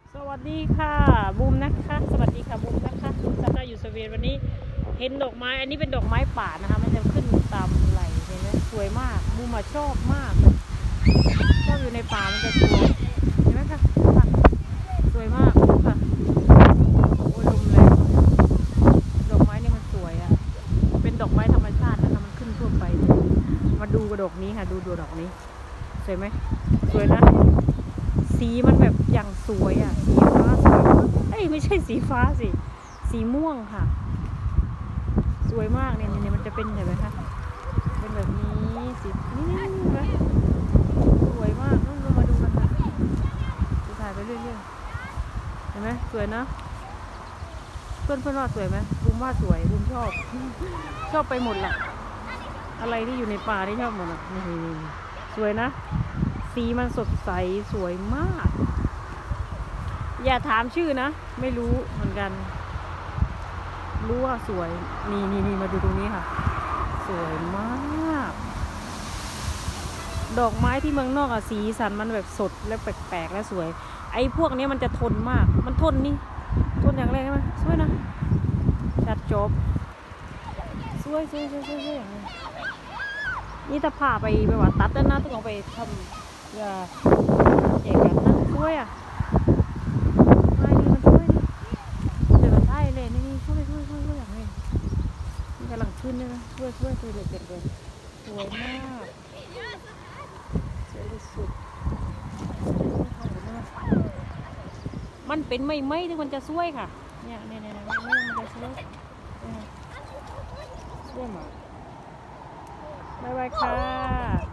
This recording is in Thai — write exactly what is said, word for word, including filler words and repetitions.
สวัสดีค่ะบูมนะคะสวัสดีค่ะบูมนะคะบูมซาต้าอยู่สวีเดนวันนี้เห็นดอกไม้อันนี้เป็นดอกไม้ป่านะคะมันจะขึ้นตามไหลเห็นไหมสวยมากบูมมาชอบมากชอบอยู่ในป่ามันจะสวยเห็นไหมคะสวยมากค่ะโอ้ยลมแรงดอกไม้นี่มันสวยอ่ะเป็นดอกไม้ธรรมชาตินะคะมันขึ้นทั่วไปมาดูกระดกนี้ค่ะดูดูดอกนี้สวยไหมสวยนะสีมันแบบอย่างสวยอ่ะสีฟ้าสวยเอ้ยไม่ใช่สีฟ้าสิสีม่วงค่ะสวยมากเนี่ยเนี่ยมันจะเป็นเห็นไหมคะเป็นแบบนี้สีนี่เห็นไหมสวยมากต้องมาดูกันค่ะจะถ่ายไปเรื่อยๆเห็นไหมสวยนะเพื่อนเพื่อนว่าสวยไหมบุ้มว่าสวยบุ้มชอบชอบไปหมดแหละอะไรที่อยู่ในป่าที่ชอบหมดอ่ะนี่สวยนะสีมันสดใสสวยมากอย่าถามชื่อนะไม่รู้เหมือนกันรู้ว่าสวยนี่นี่นี่มาดูตรงนี้ค่ะสวยมากดอกไม้ที่เมืองนอกอะสีสันมันแบบสดและแปลกๆและสวยไอ้พวกนี้มันจะทนมากมันทนนี่ทนอย่างไรใช่ไหมสวยนะชัดจบสวยสวยสวยสวยสวยอย่างนี้นี่ถ้าพาไปไปว่าตัดแล้วนะต้องเอาไปทำอย่าเจกันนะสวยอ่ะไม่นี่มันสวยนี่เดี๋ยวมันได้เลยนี่นี่สวยสวยสวยสวยอย่างนี้มันกำลังขึ้นเลยนะสวยสวยสวยเลยเกินเลยสวยมากสวยที่สุดมันเป็นไม่ไม่ที่มันจะสวยค่ะเนี่ยเนี่ยเนี่ยไม่ไม่มันจะสวยสวยมากบายบายค่ะ